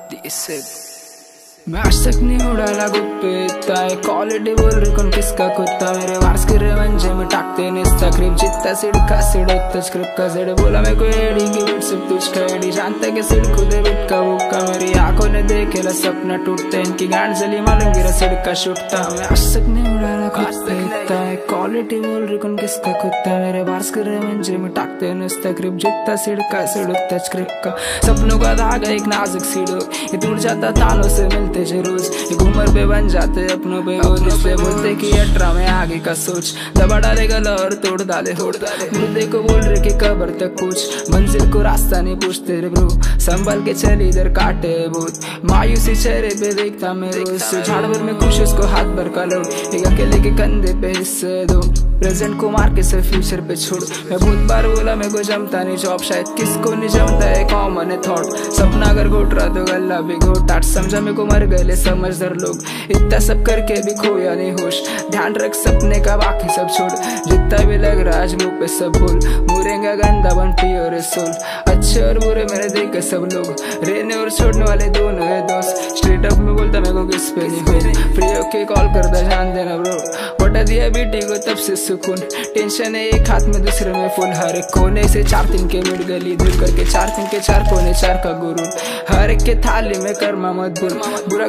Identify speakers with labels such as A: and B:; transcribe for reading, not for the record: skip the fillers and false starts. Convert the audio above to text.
A: मैं आज तक नहीं उड़ाला गुप्पे इतना है क्वालिटी बोल रही कौन किसका कुत्ता मेरे वार्स के रेवंजे में टाकते निस्ता क्रिप जितना सिड़का सिड़ोता स्क्रिप्ट का सिड़ बोला मैं कोई एडी की बिट सब तुझ का एडी जानता के सिड़ खुदे बिट का बुक्का मेरी आंखों ने देखे ला सपना टूटते इनकी गांड जली मालूम गिरा सिड़का छूटता मैं आज तक नहीं उड़ाला गुप्पे इतना है क्वालिटी बोल रही कौन किसका कुत्ता मेरे वार्स के रेवंजे में टाकते निस्ता क्रिप जितना सिड़का सिड़ोता स्क्रिप्ट का सपनों का धागा एक नाजुक सीढ़ो ये टूट जाता तालों से मिलते रोज एक उम्र पे बन जाते अपनों पे बोझ इसलिए बोलते कि 18 में आगे का सोच दबा डाले गला और तोड़ डाले मुद्दे को बोल रहे कि कब्र तक पूछ मंजिल को रास्ता नहीं पूछते रे ब्रो संभल के चल इधर काटे भूत मायूसी चेहरे पे देखता मैं रोज झाड़ भर में खुश उसको हाथ भर का लोड एक अकेले के कंधे पे हिस्से दो प्रेजेंट को मार के सिर्फ फ्यूचर पे छोड़ मैं बहुत बार बोला मेरे को जमता नहीं जॉब शायद किसको नहीं जमता है कॉमन है थॉट सपना अगर घोट रहा तो गला भी घोट आठ समझा मेरे को मर गए समझदार लोग इतना सब करके भी खोया नहीं होश ध्यान रख सपने का बाकी सब छोड़ जितना भी लग रहा आज मुँह पे सब बोल मुरेंगा गंदा बन प्योर सोल अच्छे और बुरे मेरे देख के सब लोग रहने और छोड़ने वाले दोनों है दोस्त स्ट्रेट अप में बोलता मेरे को किस पे नहीं हो फ्री होके कॉल करता जान देना ब्रो बटा दिया बेटी को तब से सुकून टेंशन है एक हाथ में दूसरे में फुल हर एक कोने से 4 दिन के मिट गली दूर करके 4 दिन के 4 कोने 4 का गुरु हर एक के थाली में कर्मा मत भूल बुरा